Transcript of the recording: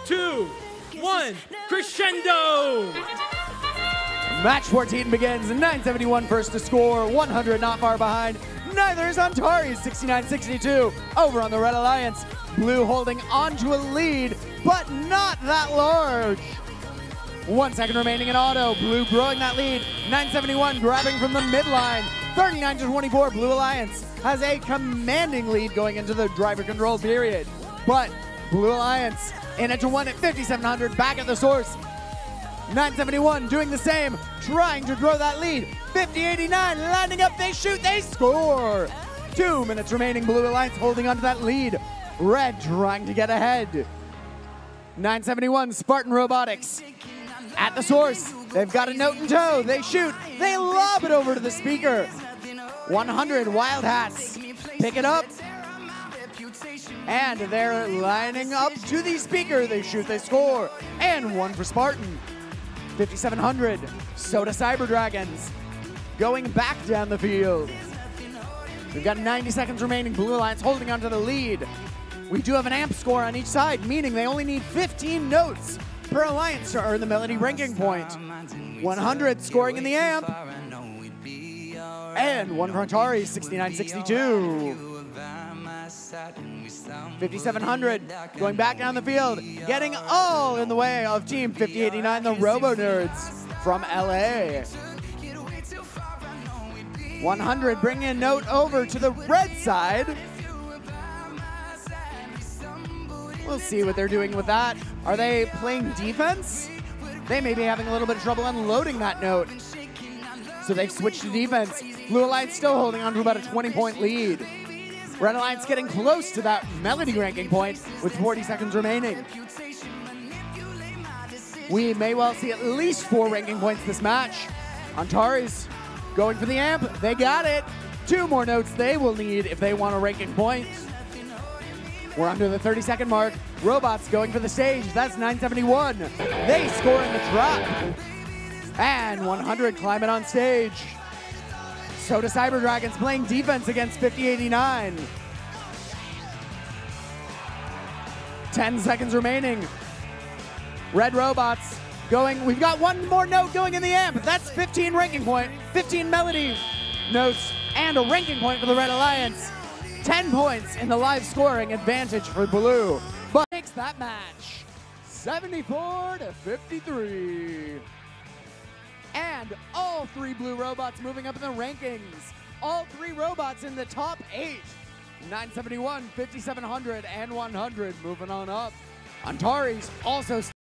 2, 1, crescendo! Match 14 begins. 971 first to score, 100 not far behind. Neither is Antares, 69-62 over on the Red Alliance. Blue holding onto a lead, but not that large. 1 second remaining in auto. Blue growing that lead. 971 grabbing from the midline. 39-24. Blue Alliance has a commanding lead going into the driver control period. But Blue Alliance in it to win at 5,700 back at the source. 971 doing the same, trying to grow that lead. 50-89, lining up, they shoot, they score! 2 minutes remaining, Blue Alliance holding onto that lead. Red trying to get ahead. 971, Spartan Robotics at the source. They've got a note in tow, they shoot, they lob it over to the speaker. 100, Wild Hats pick it up. And they're lining up to the speaker. They shoot, they score. And 1 for Spartan. 5,700, Soda Cyber Dragons going back down the field. We've got 90 seconds remaining. Blue Alliance holding onto the lead. We do have an amp score on each side, meaning they only need 15 notes per alliance to earn the Melody ranking point. 100 scoring in the amp. And 1 for Antares, 69-62. 5,700 going back down the field, getting all in the way of Team 5089, the Robo Nerds from LA. 100 bringing a note over to the red side. We'll see what they're doing with that. Are they playing defense? They may be having a little bit of trouble unloading that note. So they've switched to defense. Blue Alliance still holding on to about a 20-point lead. Red Alliance getting close to that Melody ranking point with 40 seconds remaining. We may well see at least 4 ranking points this match. Antares going for the amp. They got it. 2 more notes they will need if they want a ranking point. We're under the 30-second mark. Robots going for the stage. That's 971. They score in the trap. And 100 climbing on stage. Soda Cyber Dragons playing defense against 5089. 10 seconds remaining. Red Robots going. We've got 1 more note going in the amp. That's 15 ranking point, 15 Melody notes, and a ranking point for the Red Alliance. 10 points in the live scoring advantage for Blue. But makes that match 74-53. And all 3 Blue Robots moving up in the rankings. All 3 robots in the top 8. 971, 5,700, and 100 moving on up. Antares also